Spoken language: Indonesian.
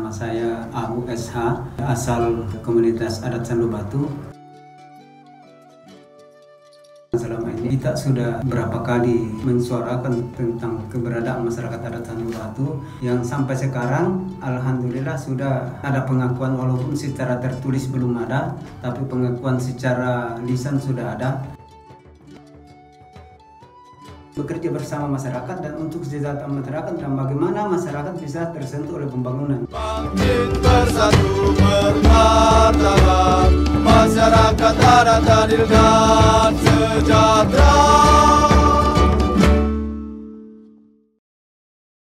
Nama saya AUSH, asal komunitas adat Sandu Batu. Selama ini kita sudah berapa kali mensuarakan tentang keberadaan masyarakat adat Sandu Batu, yang sampai sekarang alhamdulillah sudah ada pengakuan, walaupun secara tertulis belum ada, tapi pengakuan secara lisan sudah ada. Bekerja bersama masyarakat dan untuk kesejahteraan masyarakat, dan bagaimana masyarakat bisa tersentuh oleh pembangunan. Bangkit bersatu bermartabat, masyarakat adat adil dan sejahtera.